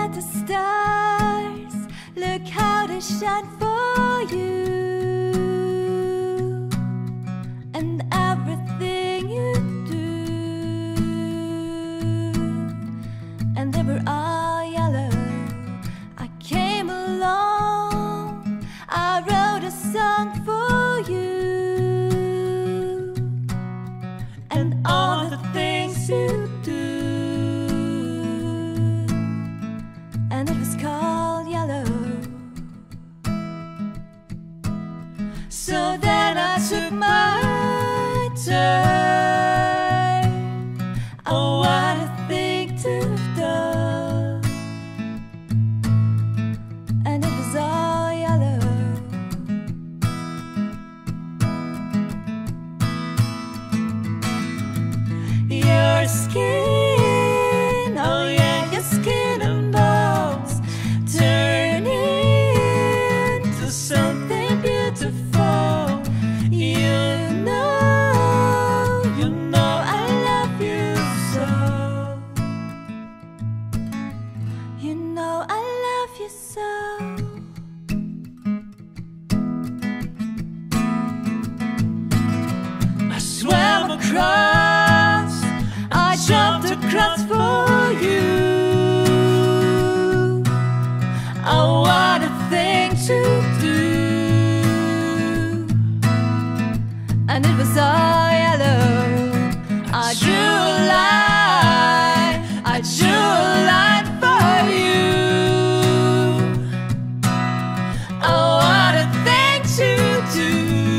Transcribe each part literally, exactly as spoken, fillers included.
at the stars, look how they shine for you, and everything you do, and they were all yellow. I came along, I wrote a song for you, and all the things you do, and it was called Yellow. So then I took my turn. Oh, what a thing to do. And it was all yellow. Your skin, oh yeah, your skin and bones turn into something beautiful. You know, you know I love you so. You know I love you so. I swam across, I jumped across for you. Oh, what a thing to do. And it was all yellow. I drew a line, I drew a line for you. Oh, what a thing to do.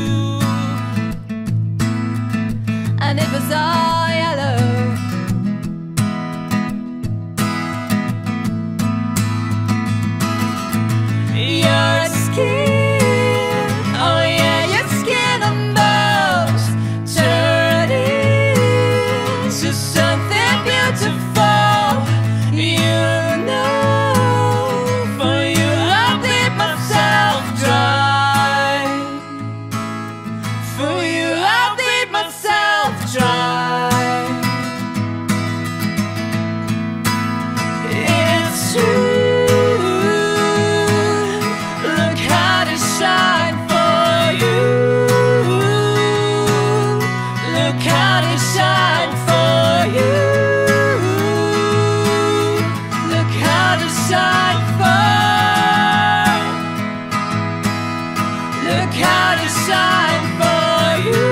And it was all yellow. Your skin, oh yeah, your skin and bones turn into something beautiful. You know, for you I'll bleed myself dry. For you I'll bleed myself dry. It's true. Shine for you. Look how they shine for you. Look how they shine for. Look how they shine for you.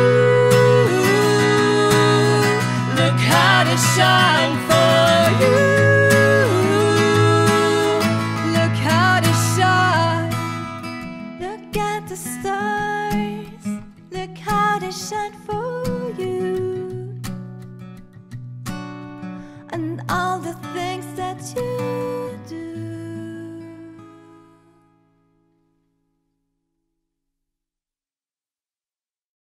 Look how they shine for you. Look how they shine. Look at the stars, look how they shine for